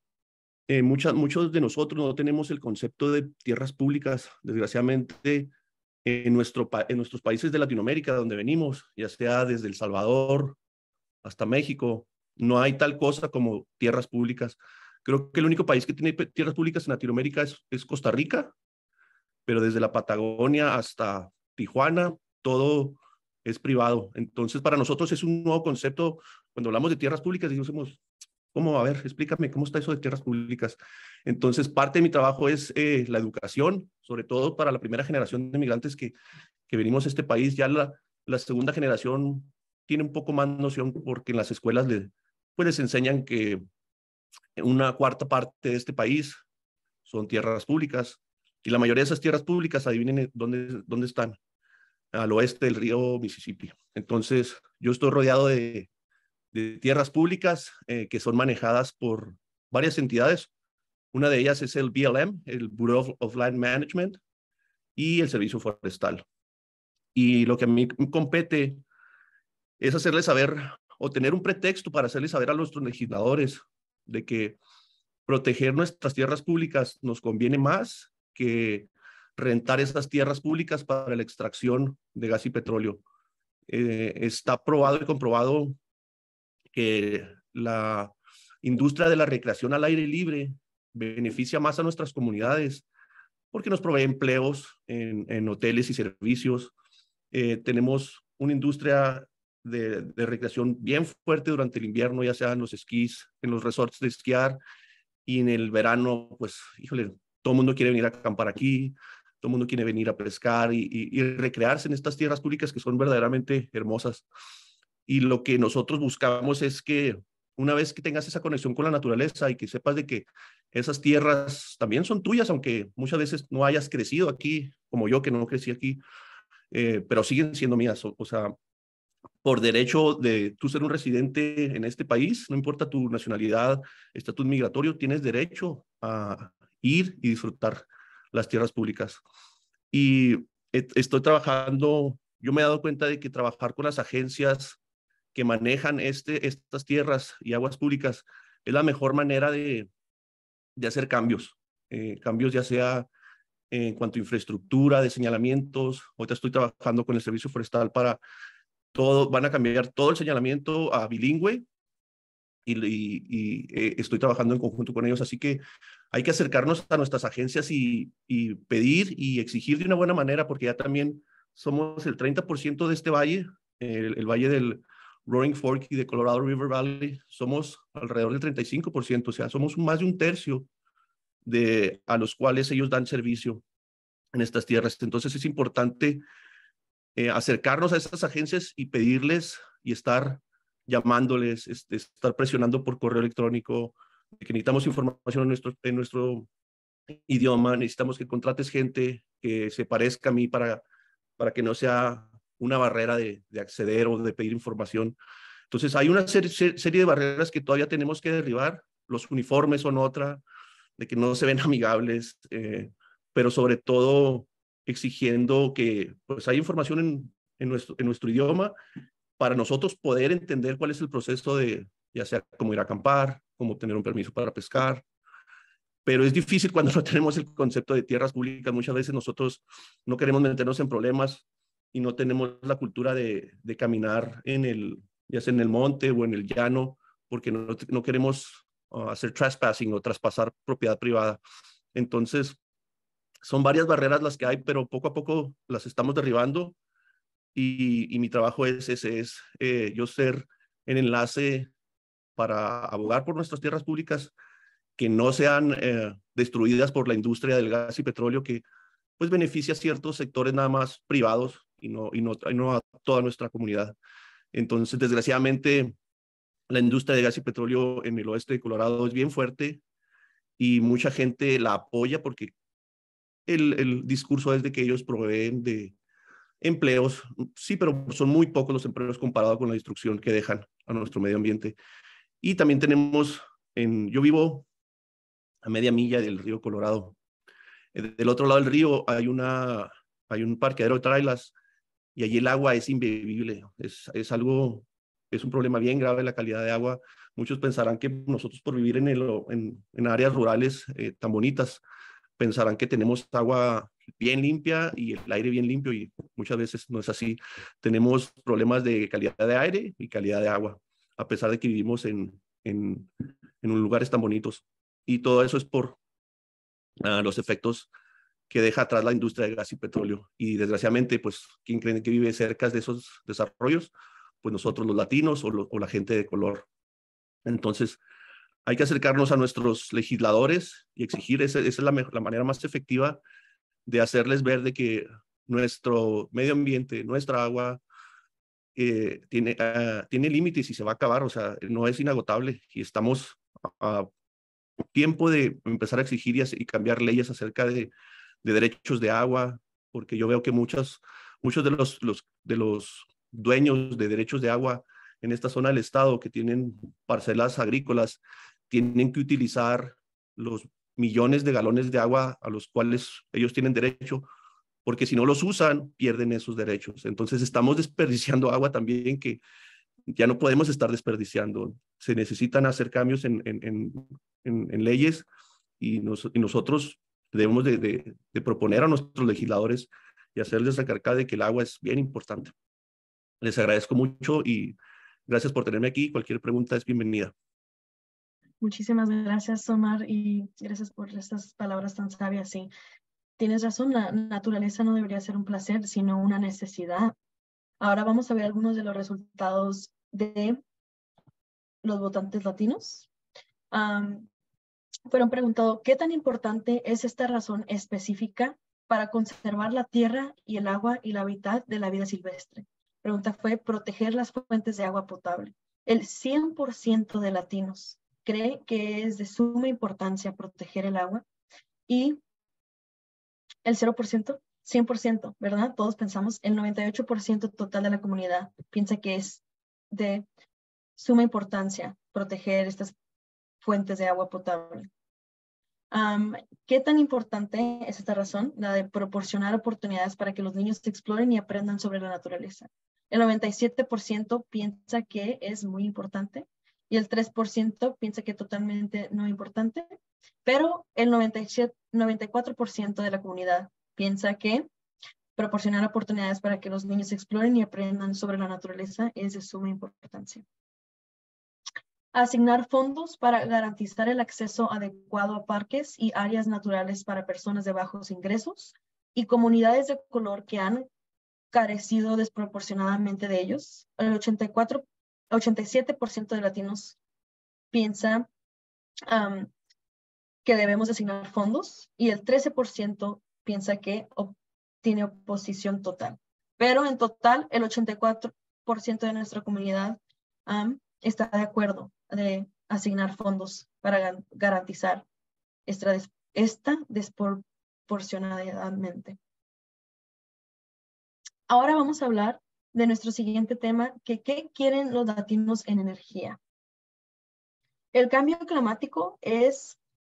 Eh, muchas, muchos de nosotros no tenemos el concepto de tierras públicas, desgraciadamente, en, nuestro, en nuestros países de Latinoamérica, donde venimos, ya sea desde El Salvador hasta México, no hay tal cosa como tierras públicas. Creo que el único país que tiene tierras públicas en Latinoamérica es, es Costa Rica, pero desde la Patagonia hasta Tijuana, todo es privado. Entonces, para nosotros es un nuevo concepto. Cuando hablamos de tierras públicas, decimos, ¿cómo? A ver, explícame, ¿cómo está eso de tierras públicas? Entonces, parte de mi trabajo es eh, la educación, sobre todo para la primera generación de migrantes que, que venimos a este país. Ya la, la segunda generación tiene un poco más noción porque en las escuelas le, pues les enseñan que una cuarta parte de este país son tierras públicas y la mayoría de esas tierras públicas, adivinen dónde, dónde están, al oeste del río Mississippi. Entonces, yo estoy rodeado de, de tierras públicas eh, que son manejadas por varias entidades. Una de ellas es el B L M, el Bureau of Land Management, y el Servicio Forestal. Y lo que a mí me compete es hacerles saber o tener un pretexto para hacerles saber a nuestros legisladores de que proteger nuestras tierras públicas nos conviene más que rentar esas tierras públicas para la extracción de gas y petróleo. Eh, está probado y comprobado que la industria de la recreación al aire libre beneficia más a nuestras comunidades porque nos provee empleos en, en hoteles y servicios. Eh, tenemos una industria de, de recreación bien fuerte durante el invierno, ya sea en los esquís, en los resorts de esquiar, y en el verano, pues, híjole, todo el mundo quiere venir a acampar aquí, todo el mundo quiere venir a pescar y, y, y recrearse en estas tierras públicas que son verdaderamente hermosas. Y lo que nosotros buscamos es que una vez que tengas esa conexión con la naturaleza y que sepas de que esas tierras también son tuyas, aunque muchas veces no hayas crecido aquí, como yo que no crecí aquí, eh, pero siguen siendo mías. O, o sea, por derecho de tú ser un residente en este país, no importa tu nacionalidad, estatus migratorio, tienes derecho a ir y disfrutar las tierras públicas. Y estoy trabajando, yo me he dado cuenta de que trabajar con las agencias que manejan este, estas tierras y aguas públicas es la mejor manera de, de hacer cambios, eh, cambios ya sea en cuanto a infraestructura, de señalamientos. Ahorita estoy trabajando con el Servicio Forestal para todo, van a cambiar todo el señalamiento a bilingüe y, y, y eh, estoy trabajando en conjunto con ellos, así que hay que acercarnos a nuestras agencias y, y pedir y exigir de una buena manera, porque ya también somos el treinta por ciento de este valle, el, el valle del Roaring Fork y de Colorado River Valley, somos alrededor del treinta y cinco por ciento, o sea, somos más de un tercio de a los cuales ellos dan servicio en estas tierras. Entonces es importante eh, acercarnos a estas agencias y pedirles y estar llamándoles, este, estar presionando por correo electrónico, que necesitamos información en nuestro, en nuestro idioma, necesitamos que contrates gente que se parezca a mí para, para que no sea una barrera de, de acceder o de pedir información. Entonces hay una serie, serie de barreras que todavía tenemos que derribar. Los uniformes son otra, de que no se ven amigables, eh, pero sobre todo exigiendo que pues haya información en, en, nuestro, en nuestro idioma para nosotros poder entender cuál es el proceso de, ya sea cómo ir a acampar, cómo obtener un permiso para pescar. Pero es difícil cuando no tenemos el concepto de tierras públicas. Muchas veces nosotros no queremos meternos en problemas y no tenemos la cultura de, de caminar en el, ya sea en el monte o en el llano, porque no, no queremos uh, hacer trespassing o traspasar propiedad privada. Entonces, son varias barreras las que hay, pero poco a poco las estamos derribando y, y mi trabajo es ese, es eh, yo ser el enlace para abogar por nuestras tierras públicas que no sean eh, destruidas por la industria del gas y petróleo que pues beneficia a ciertos sectores nada más privados y no, y no, y no a toda nuestra comunidad. Entonces, desgraciadamente, la industria de gas y petróleo en el oeste de Colorado es bien fuerte y mucha gente la apoya porque el, el discurso es de que ellos proveen de empleos, sí, pero son muy pocos los empleos comparados con la destrucción que dejan a nuestro medio ambiente. Y también tenemos, en, yo vivo a media milla del río Colorado. Del otro lado del río hay, una, hay un parqueadero de trailers y allí el agua es imbebible. Es, es algo, es un problema bien grave la calidad de agua. Muchos pensarán que nosotros por vivir en, el, en, en áreas rurales eh, tan bonitas, pensarán que tenemos agua bien limpia y el aire bien limpio y muchas veces no es así. Tenemos problemas de calidad de aire y calidad de agua, a pesar de que vivimos en, en, en lugares tan bonitos. Y todo eso es por uh, los efectos que deja atrás la industria de gas y petróleo. Y desgraciadamente, pues, ¿quién cree que vive cerca de esos desarrollos? Pues nosotros los latinos o, lo, o la gente de color. Entonces, hay que acercarnos a nuestros legisladores y exigir, esa, esa es la, la manera más efectiva de hacerles ver de que nuestro medio ambiente, nuestra agua, eh, tiene, uh, tiene límites y se va a acabar, o sea, no es inagotable y estamos a, a tiempo de empezar a exigir y, a, y cambiar leyes acerca de, de derechos de agua, porque yo veo que muchos, muchos de los, los, de los dueños de derechos de agua en esta zona del estado que tienen parcelas agrícolas, tienen que utilizar los millones de galones de agua a los cuales ellos tienen derecho, porque si no los usan, pierden esos derechos. Entonces estamos desperdiciando agua también que ya no podemos estar desperdiciando. Se necesitan hacer cambios en, en, en, en, en leyes y, nos, y nosotros debemos de, de, de proponer a nuestros legisladores y hacerles recalcar de que el agua es bien importante. Les agradezco mucho y gracias por tenerme aquí. Cualquier pregunta es bienvenida. Muchísimas gracias, Omar, y gracias por estas palabras tan sabias. Sí, tienes razón, la naturaleza no debería ser un placer, sino una necesidad. Ahora vamos a ver algunos de los resultados de los votantes latinos. Um, fueron preguntados, ¿qué tan importante es esta razón específica para conservar la tierra y el agua y la hábitat de la vida silvestre? La pregunta fue, proteger las fuentes de agua potable. El cien por ciento de latinos cree que es de suma importancia proteger el agua y el cero por ciento, cien por ciento, ¿verdad? Todos pensamos, el noventa y ocho por ciento total de la comunidad piensa que es de suma importancia proteger estas fuentes de agua potable. Um, ¿Qué tan importante es esta razón? La de proporcionar oportunidades para que los niños exploren y aprendan sobre la naturaleza. El noventa y siete por ciento piensa que es muy importante y el tres por ciento piensa que totalmente no importante, pero el noventa y siete, noventa y cuatro por ciento de la comunidad piensa que proporcionar oportunidades para que los niños exploren y aprendan sobre la naturaleza es de suma importancia. Asignar fondos para garantizar el acceso adecuado a parques y áreas naturales para personas de bajos ingresos y comunidades de color que han carecido desproporcionadamente de ellos. El ochenta y cuatro ochenta y siete por ciento de latinos piensa um, que debemos asignar fondos y el trece por ciento piensa que op tiene oposición total. Pero en total, el ochenta y cuatro por ciento de nuestra comunidad um, está de acuerdo de asignar fondos para garantizar esta, des esta desproporcionadamente. Ahora vamos a hablar de nuestro siguiente tema, que ¿qué quieren los latinos en energía? El cambio climático es,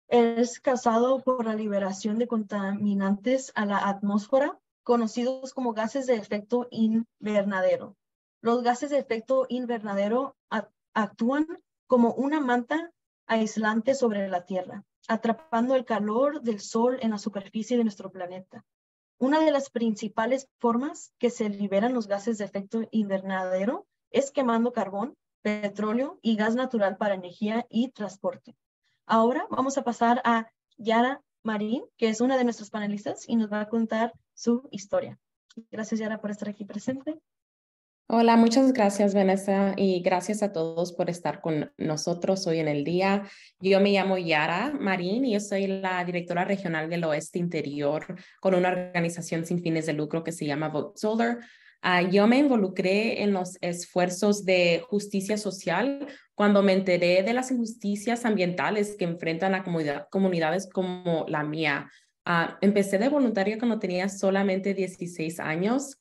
es causado por la liberación de contaminantes a la atmósfera, conocidos como gases de efecto invernadero. Los gases de efecto invernadero actúan como una manta aislante sobre la Tierra, atrapando el calor del sol en la superficie de nuestro planeta. Una de las principales formas que se liberan los gases de efecto invernadero es quemando carbón, petróleo y gas natural para energía y transporte. Ahora vamos a pasar a Yara Marín, que es una de nuestras panelistas y nos va a contar su historia. Gracias, Yara, por estar aquí presente. Hola, muchas gracias, Vanessa, y gracias a todos por estar con nosotros hoy en el día. Yo me llamo Yara Marín y yo soy la directora regional del Oeste Interior con una organización sin fines de lucro que se llama Vote Solar. Uh, yo me involucré en los esfuerzos de justicia social cuando me enteré de las injusticias ambientales que enfrentan a comunidad, comunidades como la mía. Uh, empecé de voluntaria cuando tenía solamente dieciséis años.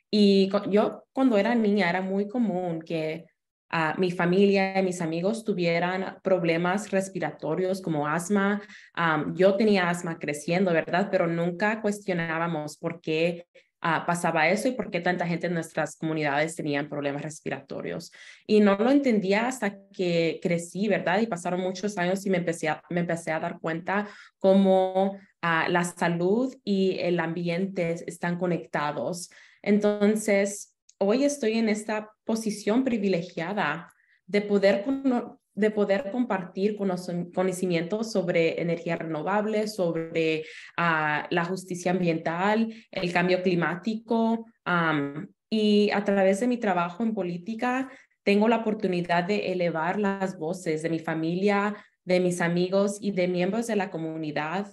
Y yo cuando era niña era muy común que uh, mi familia y mis amigos tuvieran problemas respiratorios como asma. Um, yo tenía asma creciendo, ¿verdad? Pero nunca cuestionábamos por qué uh, pasaba eso y por qué tanta gente en nuestras comunidades tenían problemas respiratorios. Y no lo entendía hasta que crecí, ¿verdad? Y pasaron muchos años y me empecé a, me empecé a dar cuenta cómo uh, la salud y el ambiente están conectados. Entonces, hoy estoy en esta posición privilegiada de poder, de poder compartir conocimientos sobre energía renovable, sobre uh, la justicia ambiental, el cambio climático, um, y a través de mi trabajo en política, tengo la oportunidad de elevar las voces de mi familia, de mis amigos y de miembros de la comunidad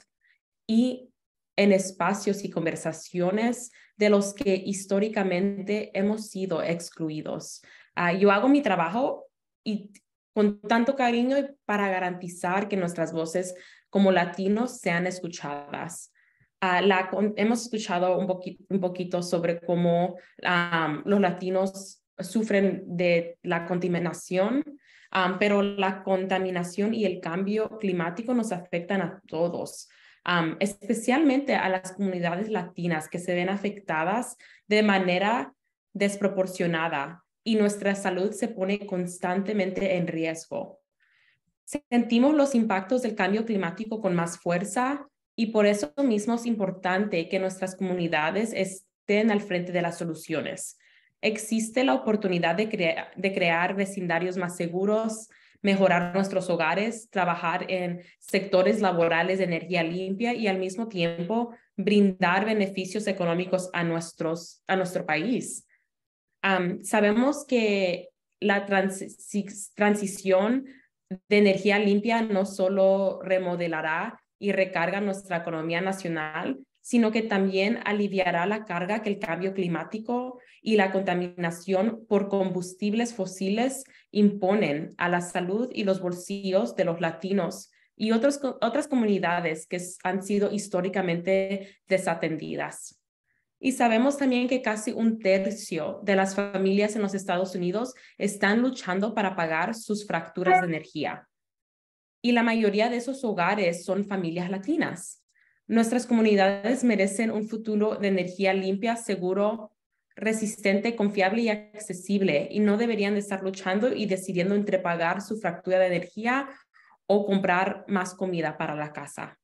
y en espacios y conversaciones de los que históricamente hemos sido excluidos. Uh, yo hago mi trabajo y con tanto cariño para garantizar que nuestras voces como latinos sean escuchadas. Uh, la, hemos escuchado un, poqu un poquito sobre cómo um, los latinos sufren de la contaminación, um, pero la contaminación y el cambio climático nos afectan a todos. Um, especialmente a las comunidades latinas que se ven afectadas de manera desproporcionada y nuestra salud se pone constantemente en riesgo. Sentimos los impactos del cambio climático con más fuerza y por eso mismo es importante que nuestras comunidades estén al frente de las soluciones. Existe la oportunidad de, crea de crear vecindarios más seguros, mejorar nuestros hogares, trabajar en sectores laborales de energía limpia y al mismo tiempo brindar beneficios económicos a, nuestros, a nuestro país. Um, sabemos que la trans transición de energía limpia no solo remodelará y recarga nuestra economía nacional, sino que también aliviará la carga que el cambio climático y la contaminación por combustibles fósiles imponen a la salud y los bolsillos de los latinos y otros, otras comunidades que han sido históricamente desatendidas. Y sabemos también que casi un tercio de las familias en los Estados Unidos están luchando para pagar sus facturas de energía. Y la mayoría de esos hogares son familias latinas. Nuestras comunidades merecen un futuro de energía limpia, seguro, resistente, confiable y accesible, y no deberían de estar luchando y decidiendo entre pagar su factura de energía o comprar más comida para la casa.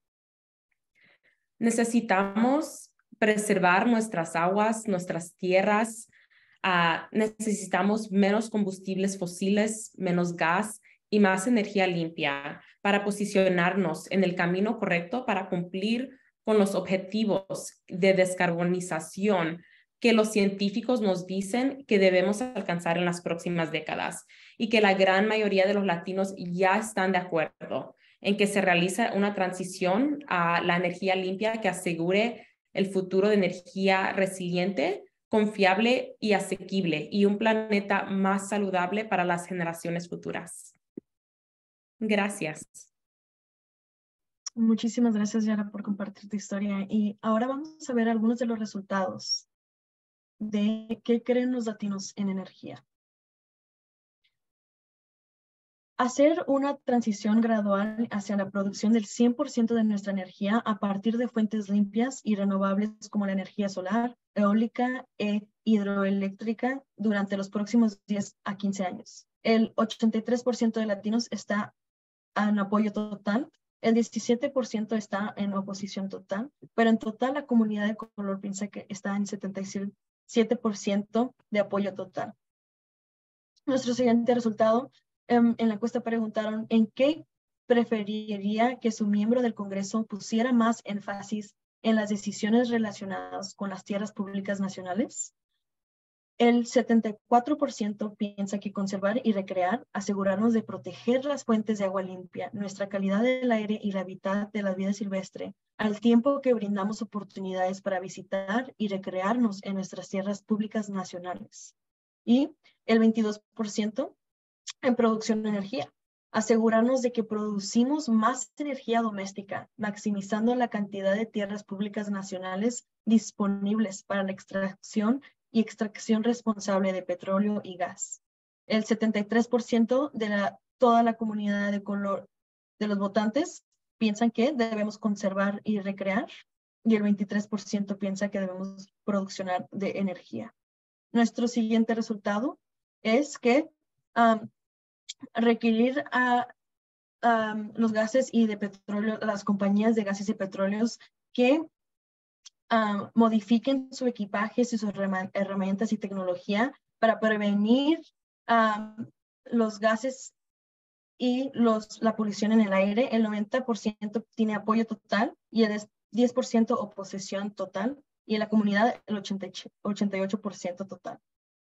Necesitamos preservar nuestras aguas, nuestras tierras, uh, necesitamos menos combustibles fósiles, menos gas y más energía limpia para posicionarnos en el camino correcto para cumplir con los objetivos de descarbonización que los científicos nos dicen que debemos alcanzar en las próximas décadas y que la gran mayoría de los latinos ya están de acuerdo en que se realice una transición a la energía limpia que asegure el futuro de energía resiliente, confiable y asequible y un planeta más saludable para las generaciones futuras. Gracias. Muchísimas gracias, Yara, por compartir tu historia. Y ahora vamos a ver algunos de los resultados de qué creen los latinos en energía. Hacer una transición gradual hacia la producción del cien por ciento de nuestra energía a partir de fuentes limpias y renovables como la energía solar, eólica e hidroeléctrica durante los próximos diez a quince años. El ochenta y tres por ciento de latinos está en apoyo total, el diecisiete por ciento está en oposición total, pero en total la comunidad de color piensa que está en setenta y siete por ciento de apoyo total. Nuestro siguiente resultado, um, en la encuesta preguntaron en qué preferiría que su miembro del Congreso pusiera más énfasis en las decisiones relacionadas con las tierras públicas nacionales. El setenta y cuatro por ciento piensa que conservar y recrear, asegurarnos de proteger las fuentes de agua limpia, nuestra calidad del aire y la hábitat de la vida silvestre, al tiempo que brindamos oportunidades para visitar y recrearnos en nuestras tierras públicas nacionales. Y el veintidós por ciento en producción de energía, asegurarnos de que producimos más energía doméstica, maximizando la cantidad de tierras públicas nacionales disponibles para la extracción y extracción responsable de petróleo y gas. El setenta y tres por ciento de la, toda la comunidad de color de los votantes piensan que debemos conservar y recrear, y el veintitrés por ciento piensa que debemos produccionar de energía. Nuestro siguiente resultado es que um, requerir a um, los gases y de petróleo, las compañías de gases y petróleos que Um, modifiquen su equipaje, sus herramientas y tecnología para prevenir um, los gases y los, la polución en el aire. El noventa por ciento tiene apoyo total y el diez por ciento oposición total, y en la comunidad el ochenta y ocho por ciento total.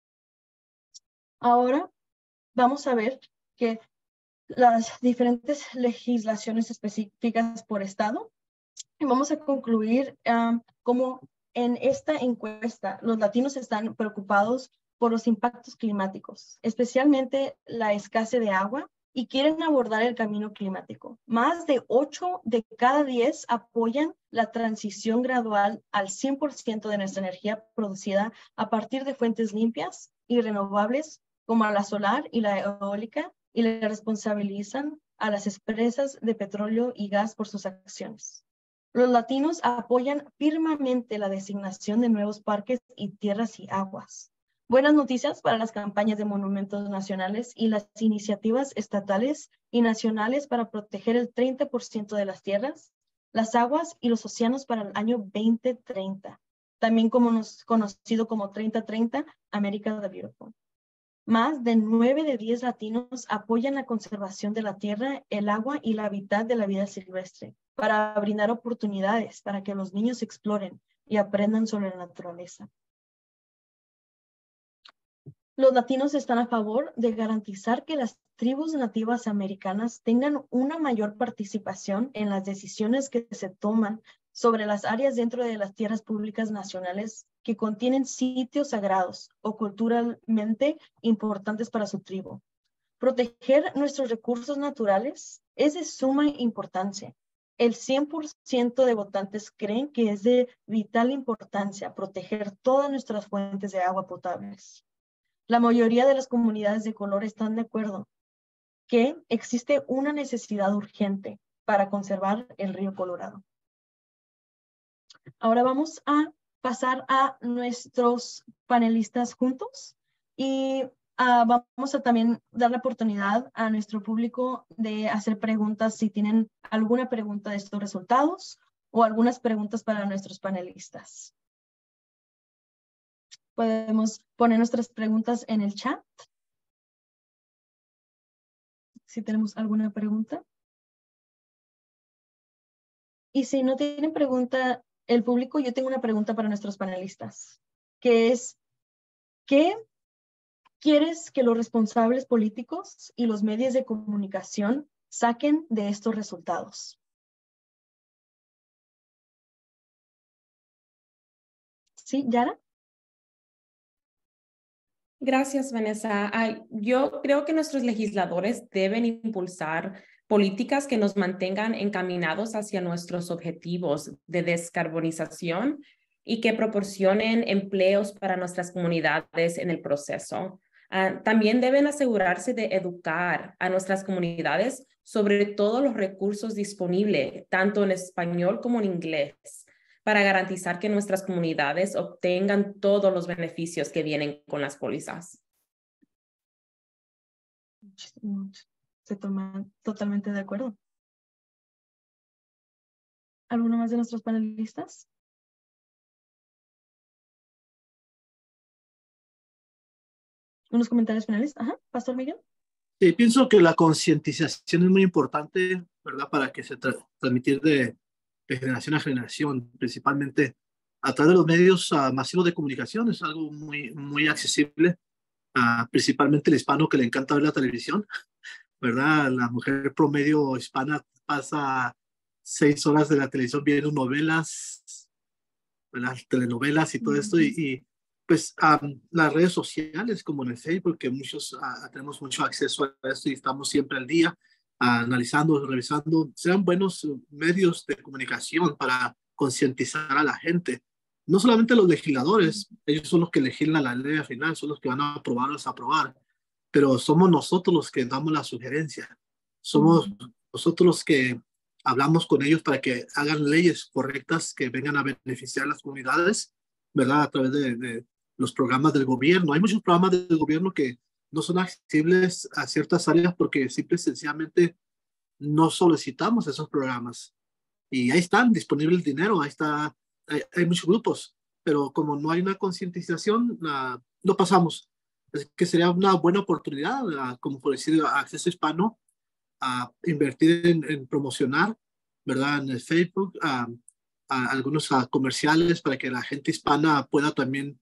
Ahora vamos a ver que las diferentes legislaciones específicas por estado. Y vamos a concluir um, como en esta encuesta los latinos están preocupados por los impactos climáticos, especialmente la escasez de agua, y quieren abordar el camino climático. Más de ocho de cada diez apoyan la transición gradual al cien por ciento de nuestra energía producida a partir de fuentes limpias y renovables como la solar y la eólica, y le responsabilizan a las empresas de petróleo y gas por sus acciones. Los latinos apoyan firmemente la designación de nuevos parques y tierras y aguas. Buenas noticias para las campañas de monumentos nacionales y las iniciativas estatales y nacionales para proteger el treinta por ciento de las tierras, las aguas y los océanos para el año veinte treinta, también como nos, conocido como treinta treinta, America the Beautiful. Más de nueve de diez latinos apoyan la conservación de la tierra, el agua y el hábitat de la vida silvestre, para brindar oportunidades para que los niños exploren y aprendan sobre la naturaleza. Los latinos están a favor de garantizar que las tribus nativas americanas tengan una mayor participación en las decisiones que se toman sobre las áreas dentro de las tierras públicas nacionales que contienen sitios sagrados o culturalmente importantes para su tribu. Proteger nuestros recursos naturales es de suma importancia. El cien por ciento de votantes creen que es de vital importancia proteger todas nuestras fuentes de agua potables. La mayoría de las comunidades de color están de acuerdo que existe una necesidad urgente para conservar el río Colorado. Ahora vamos a pasar a nuestros panelistas juntos y uh, vamos a también dar la oportunidad a nuestro público de hacer preguntas si tienen alguna pregunta de estos resultados o algunas preguntas para nuestros panelistas. Podemos poner nuestras preguntas en el chat. Si tenemos alguna pregunta. Y si no tienen pregunta, el público, yo tengo una pregunta para nuestros panelistas. que es, ¿qué quieres que los responsables políticos y los medios de comunicación saquen de estos resultados? ¿Sí, Yara? Gracias, Vanessa. Ah, yo creo que nuestros legisladores deben impulsar políticas que nos mantengan encaminados hacia nuestros objetivos de descarbonización y que proporcionen empleos para nuestras comunidades en el proceso. Uh, también deben asegurarse de educar a nuestras comunidades sobre todos los recursos disponibles, tanto en español como en inglés, para garantizar que nuestras comunidades obtengan todos los beneficios que vienen con las pólizas. Se toman totalmente de acuerdo. ¿Alguno más de nuestros panelistas? ¿Unos comentarios finales? Ajá, Pastor Miguel. Sí, pienso que la concientización es muy importante, ¿verdad? Para que se tra transmitir de, de generación a generación, principalmente a través de los medios uh, masivos de comunicación. Es algo muy, muy accesible, uh, principalmente el hispano que le encanta ver la televisión, ¿verdad? La mujer promedio hispana pasa seis horas de la televisión viendo novelas, ¿verdad? Telenovelas y todo esto, y, y pues um, las redes sociales como en el Facebook, que muchos uh, tenemos mucho acceso a esto y estamos siempre al día, uh, analizando, revisando, sean buenos medios de comunicación para concientizar a la gente. No solamente los legisladores, ellos son los que legislan la ley al final, son los que van a aprobar o desaprobar, pero somos nosotros los que damos la sugerencia. Somos uh-huh. nosotros los que hablamos con ellos para que hagan leyes correctas que vengan a beneficiar a las comunidades, ¿verdad? A través de, de los programas del gobierno. Hay muchos programas del gobierno que no son accesibles a ciertas áreas porque simple y sencillamente no solicitamos esos programas. Y ahí están, disponible el dinero, ahí está, hay, hay muchos grupos, pero como no hay una concientización, uh, no pasamos. Es que sería una buena oportunidad, uh, como por decir, Acceso Hispano, a invertir en, en promocionar, ¿verdad? En el Facebook, a, a algunos a comerciales para que la gente hispana pueda también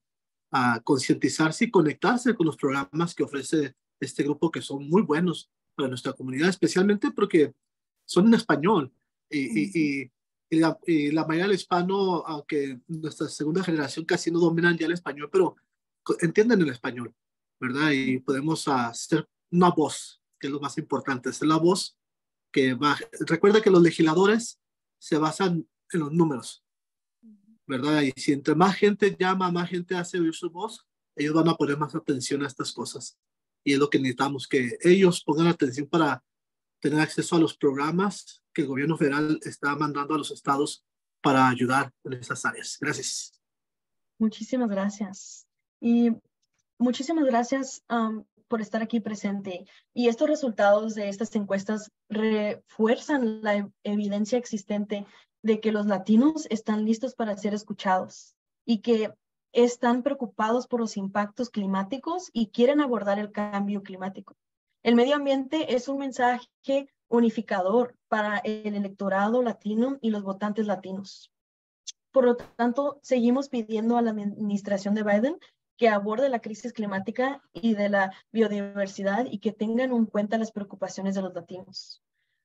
a concientizarse y conectarse con los programas que ofrece este grupo, que son muy buenos para nuestra comunidad, especialmente porque son en español y, y, y, y, la, y la mayoría del hispano, aunque nuestra segunda generación casi no dominan ya el español, pero entienden el español, ¿verdad? Y podemos hacer una voz, que es lo más importante, es la voz que va. Recuerda que los legisladores se basan en los números, ¿verdad? Y si entre más gente llama, más gente hace oír su voz, ellos van a poner más atención a estas cosas. Y es lo que necesitamos, que ellos pongan atención para tener acceso a los programas que el gobierno federal está mandando a los estados para ayudar en esas áreas. Gracias. Muchísimas gracias. Y muchísimas gracias um, por estar aquí presente. Y estos resultados de estas encuestas refuerzan la evidencia existente de que los latinos están listos para ser escuchados y que están preocupados por los impactos climáticos y quieren abordar el cambio climático. El medio ambiente es un mensaje unificador para el electorado latino y los votantes latinos. Por lo tanto, seguimos pidiendo a la administración de Biden que aborde la crisis climática y de la biodiversidad y que tengan en cuenta las preocupaciones de los latinos.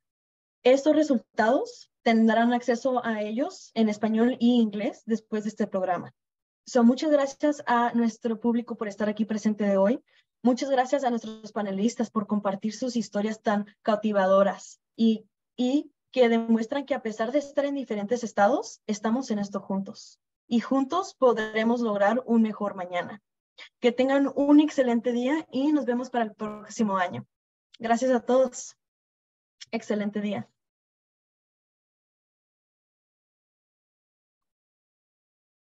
Estos resultados tendrán acceso a ellos en español y inglés después de este programa. So, muchas gracias a nuestro público por estar aquí presente de hoy. Muchas gracias a nuestros panelistas por compartir sus historias tan cautivadoras y, y que demuestran que a pesar de estar en diferentes estados, estamos en esto juntos. Y juntos podremos lograr un mejor mañana. Que tengan un excelente día y nos vemos para el próximo año. Gracias a todos. Excelente día.